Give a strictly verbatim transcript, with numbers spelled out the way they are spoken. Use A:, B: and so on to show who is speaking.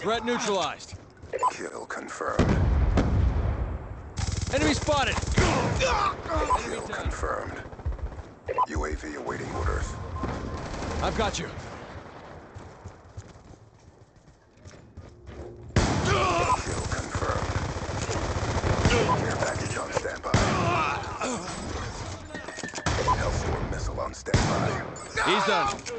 A: Threat neutralized.
B: Kill confirmed.
A: Enemy spotted!
B: Kill confirmed. U A V awaiting orders.
A: I've got you.
B: Kill confirmed. Care package on standby. Hellstorm missile on standby.
A: He's done.